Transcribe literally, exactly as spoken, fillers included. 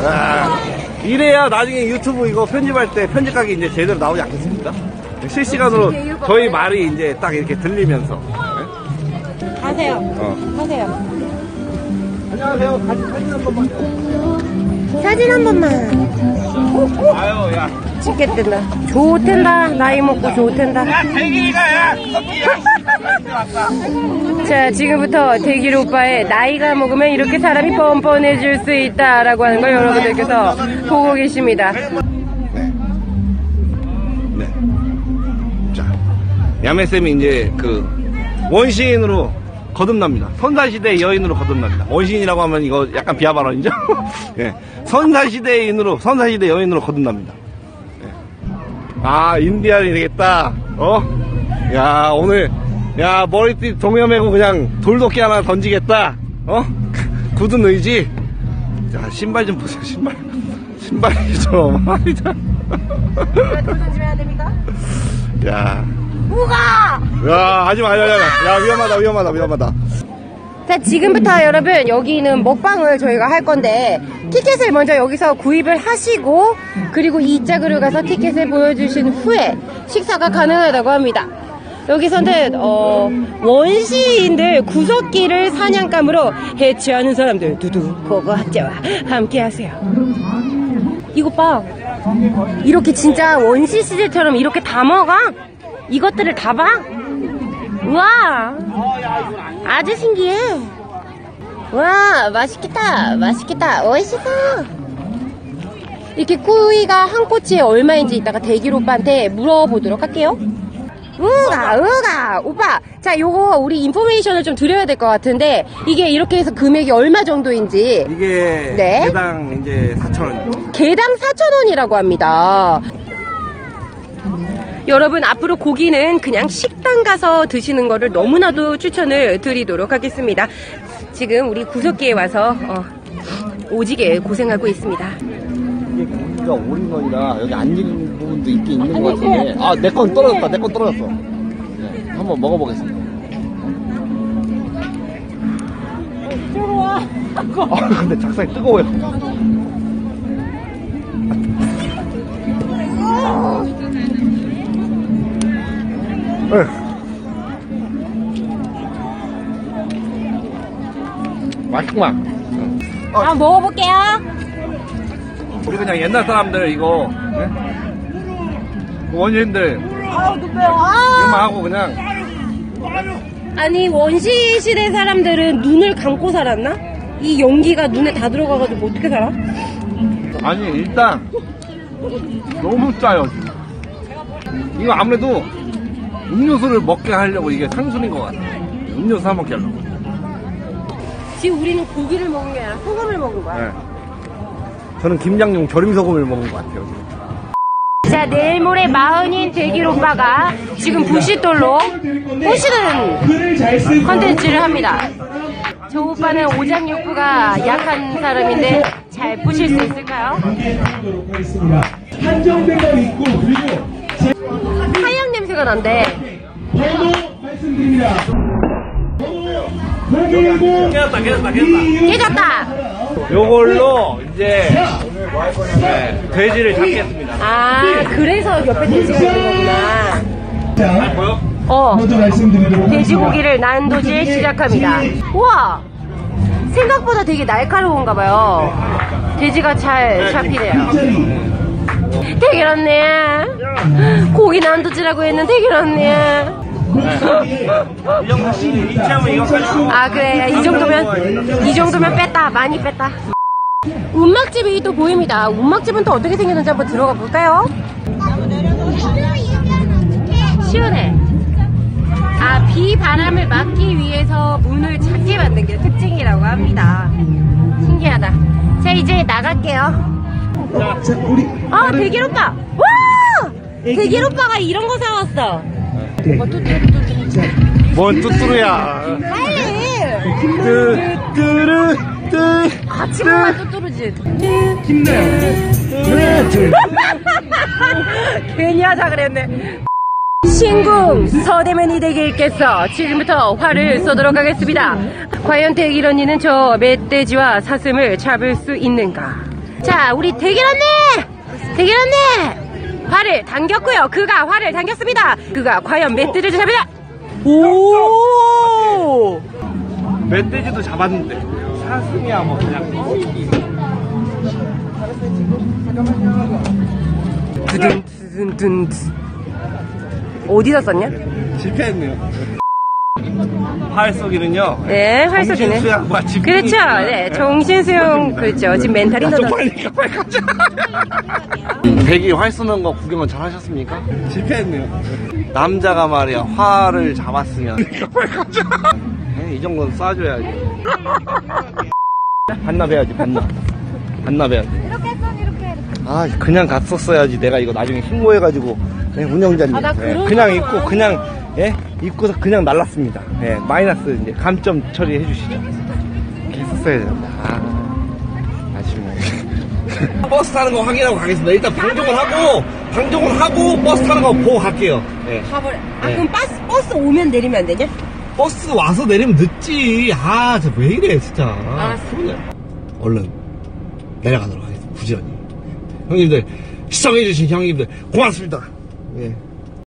아, 이래야 나중에 유튜브 이거 편집할 때 편집각이 이제 제대로 나오지 않겠습니까? 실시간으로 저희 말이 이제 딱 이렇게 들리면서. 네? 하세요. 어. 하세요. 안녕하세요. 사진, 사진 한 번만. 사진 한 번만. 아유, 야. 찍겠단다. 좋텐다. 나이 먹고 좋텐다. 야, 대기가, 야, 자, 지금부터 대길 오빠의 나이가 먹으면 이렇게 사람이 뻔뻔해질 수 있다라고 하는 걸 여러분들께서 보고 계십니다. 네. 네. 자, 야매쌤이 이제 그 원시인으로 거듭납니다. 선사시대의 여인으로 거듭납니다. 원시인이라고 하면 이거 약간 비하 발언이죠? 예. 선사시대인으로, 선사시대 여인으로 거듭납니다. 예. 아, 인디안이 되겠다. 어? 야, 오늘, 야, 머리띠 동여매고 그냥 돌도끼 하나 던지겠다. 어? 굳은 의지. 자, 신발 좀 보세요, 신발. 신발이 좀, 말이죠. 돌 던지면 안 됩니까? 야. 우가! 야, 하지마, 하지마, 하지마. 야, 위험하다, 위험하다, 위험하다. 자, 지금부터 여러분 여기는 먹방을 저희가 할 건데 티켓을 먼저 여기서 구입을 하시고 그리고 이 짝으로 가서 티켓을 보여주신 후에 식사가 가능하다고 합니다. 여기서는 어, 원시인들 구석기를 사냥감으로 해치하는 사람들 두두 보고 학자와 함께 하세요. 이거 봐, 이렇게 진짜 원시 시대처럼 이렇게 다 먹어? 이것들을 다 봐? 우와, 아주 신기해. 와, 맛있겠다, 맛있겠다, 멋있어. 이렇게 꾸이가 한 꼬치에 얼마인지 이따가 대길 오빠한테 물어보도록 할게요. 우가, 우가, 오빠. 자, 요거 우리 인포메이션을 좀 드려야 될 것 같은데 이게 이렇게 해서 금액이 얼마 정도인지. 이게 네? 개당 이제 사천 원. 개당 사천 원이라고 합니다. 여러분, 앞으로 고기는 그냥 식당 가서 드시는 거를 너무나도 추천을 드리도록 하겠습니다. 지금 우리 구석기에 와서 어, 오지게 고생하고 있습니다. 이게 고기가 올인원이라 여기 안 익은 부분도 있긴 있는 것 같은데, 아, 내 건 떨어졌다, 내 건 떨어졌어. 네, 한번 먹어보겠습니다. 이쪽으로 와. 아, 근데 작살이 뜨거워요. 네. 맛있구만. 어. 아, 먹어볼게요. 우리 그냥 옛날 사람들 이거, 네? 원시인들 아, 눕혀요. 이거만 아. 하고 그냥. 아니, 원시 시대 사람들은 눈을 감고 살았나? 이 연기가 눈에 다 들어가가지고 어떻게 살아? 아니, 일단 너무 짜요. 이거 아무래도 음료수를 먹게 하려고 이게 상술인 것 같아. 음료수 사 먹게 하려고. 지금 우리는 고기를 먹은 게 아니라 소금을 먹은 거야. 네. 저는 김장용 절임소금을 먹은 것 같아요. 자, 내일 모레 마흔인 대길 오빠가 지금 부싯돌로 부시는 컨텐츠를 합니다. 저 오빠는 오장육부가 약한 사람인데 잘 부실 수 있을까요? 한정된 거 있고, 그리고 하양 냄새가 난대. 번호 말씀드립니다. 번호 깨졌다, 깨졌다, 깨졌다. 깨졌다. 요걸로 이제 네, 돼지를 잡겠습니다. 아, 그래서 옆에 돼지가 있는 거구나. 자, 보여? 어, 먼저 말씀드리도록 돼지고기를 난도질 시작합니다. 우와, 생각보다 되게 날카로운가 봐요. 돼지가 잘 잡히네요. 되게 좋네. 고기 난도질하고 했는데 되게 좋네. 이 정도 이치하면 이거까지. 아, 그래, 이 정도면 이 정도면 뺐다, 많이 뺐다. 운막집이 또 보입니다. 운막집은 또 어떻게 생겼는지 한번 들어가 볼까요? 시원해. 아, 비바람을 막기 위해서 문을 작게 만든 게 특징이라고 합니다. 신기하다. 자, 이제 나갈게요. 자, 우리 아, 대길 오빠! 와! 대길 오빠가 이런 거 사왔어. 뭐 뚜뚜뚜뚜. 뭔 뚜뚜루야. 빨리! 뚜뚜루 뚜. 아침만 뚜뚜루지. 힘내요. 하나, 둘. 괜히 하자 그랬네. 신궁 서대면이 대길께서 지금부터 활을 쏘도록 하겠습니다. 과연 대길 언니는 저 멧돼지와 사슴을 잡을 수 있는가? 자, 우리 대길 언니! 대길 언니! 활을 당겼고요. 그가 활을 당겼습니다. 그가 과연 멧돼지를 잡으냐? 오! 멧돼지도 잡았는데 사슴이야 뭐 그냥. 두둔, 두둔, 둔. 어디다 썼냐? 실패했네요. 활 쏘기는요. 네, 활 쏘기는. 정신수양 마치 그렇죠. 네, 정신수용. 그렇죠. 지금 멘탈이 좀 너무. 빨리 가, 빨리 가자. 대기 활 쏘는 거 구경은 잘 하셨습니까? 실패했네요. 남자가 말이야 활을 잡았으면 빨리 가자. 네, 이 정도는 쏴줘야지. 반납해야지 반납. 반납해야지. 이렇게 했어, 이렇게. 아 그냥 갔었어야지. 내가 이거 나중에 신고해가지고 그냥 운영자님 아, 나 예, 그런 그냥 거 입고 그냥 예 입고서 그냥 날랐습니다. 예 마이너스 이제 감점 처리해 주시죠. 이렇게 했었어야 된다. 아 아쉽네. 버스 타는 거 확인하고 가겠습니다. 일단 방종을 하고 방종을 하고 버스 타는 거 보고 갈게요. 예. 가버려. 아, 네. 그럼 버스, 버스 오면 내리면 안 되냐? 버스 와서 내리면 늦지. 아, 저 왜 이래, 진짜. 알았어. 얼른 내려가도록 하겠습니다. 부지런히. 형님들, 시청해주신 형님들, 고맙습니다. 예.